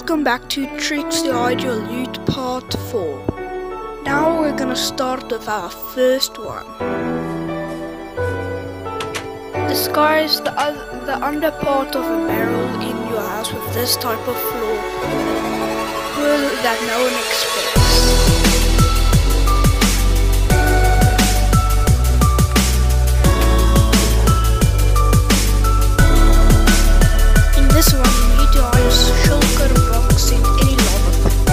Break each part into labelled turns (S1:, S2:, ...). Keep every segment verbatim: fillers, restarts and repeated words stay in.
S1: Welcome back to Tricks the Ideal Youth Part four. Now we're gonna start with our first one. Disguise the, uh, the under part of a barrel in your house with this type of floor that no one expects. In this one, you need to use shulker blocks in any lava pit.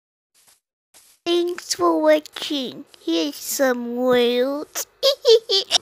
S2: Thanks for watching. Here's some words.